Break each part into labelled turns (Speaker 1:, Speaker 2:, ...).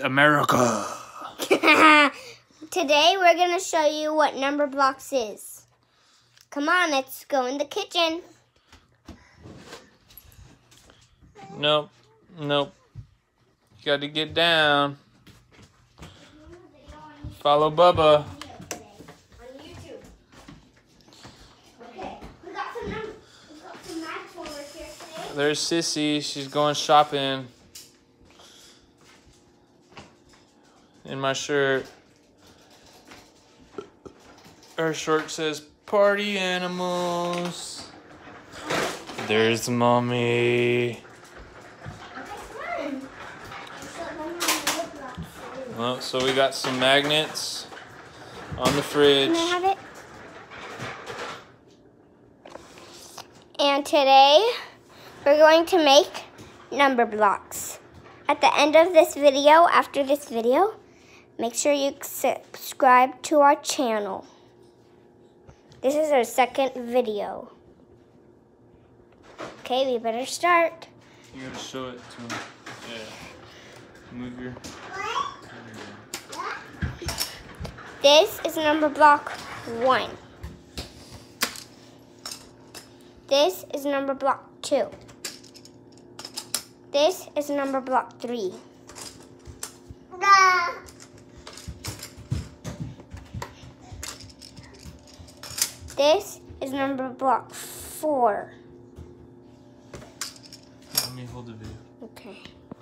Speaker 1: America.
Speaker 2: Today we're going to show you what Numberblocks is. Come on, let's go in the kitchen.
Speaker 1: Nope. You got to get down. Follow Bubba. There's Sissy. She's going shopping. In my shirt. Her shirt says party animals. There's Mommy. Well, so we got some magnets on the fridge.
Speaker 2: Can I have it? And today we're going to make Numberblocks. At the end of this video, after this video, make sure you subscribe to our channel. This is our second video. Okay, we better start.
Speaker 1: You gotta show it to him. Yeah. Move your...
Speaker 2: This is Numberblock 1. This is Numberblock 2. This is Numberblock 3. This is Numberblock 4.
Speaker 1: Let me hold the video.
Speaker 2: Okay.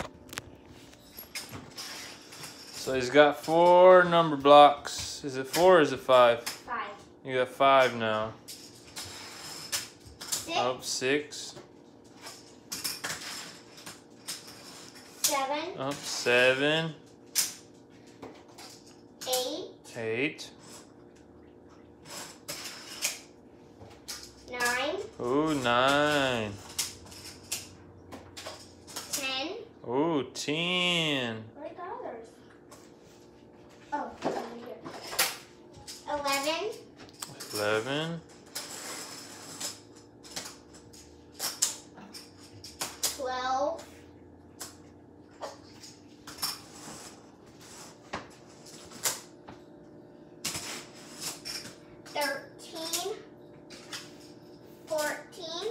Speaker 1: So he's got 4 Numberblocks. Is it 4 or is it 5?
Speaker 2: 5.
Speaker 1: You got 5 now.
Speaker 2: 6.
Speaker 1: Oh, 6.
Speaker 2: 7.
Speaker 1: Oh, 7.
Speaker 2: 8.
Speaker 1: 8.
Speaker 2: 9.
Speaker 1: Ooh, 9.
Speaker 2: 10.
Speaker 1: Ooh, 10.
Speaker 2: Where are the others? Oh, over here. 11.
Speaker 1: 11.
Speaker 2: 12. 13. 14.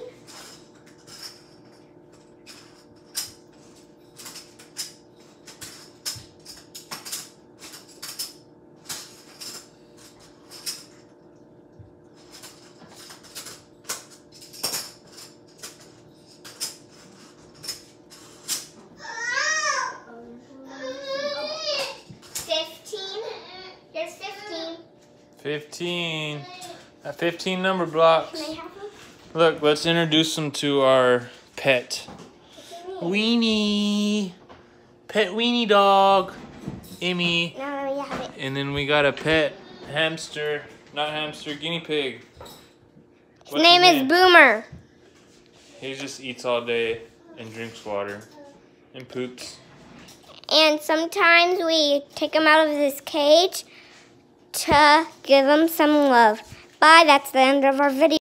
Speaker 2: 15. Here's 15.
Speaker 1: 15. 15 Numberblocks.
Speaker 2: Can I have them?
Speaker 1: Look, let's introduce them to our pet. Weenie. Pet weenie dog. Emmy.
Speaker 2: Now let me have it.
Speaker 1: And then we got a pet hamster. Not hamster, guinea pig.
Speaker 2: His name is Boomer.
Speaker 1: He just eats all day and drinks water. And poops.
Speaker 2: And sometimes we take him out of this cage to give him some love. Bye, that's the end of our video.